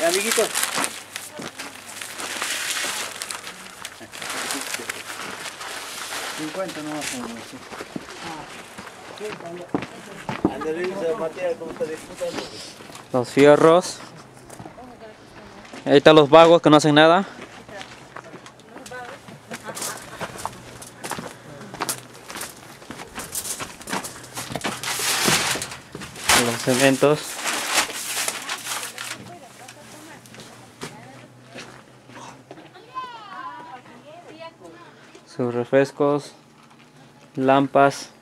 Amiguitos. $50 nomás como así. Los fierros. Ahí están los vagos que no hacen nada. Los cementos. Sus refrescos. Lampas.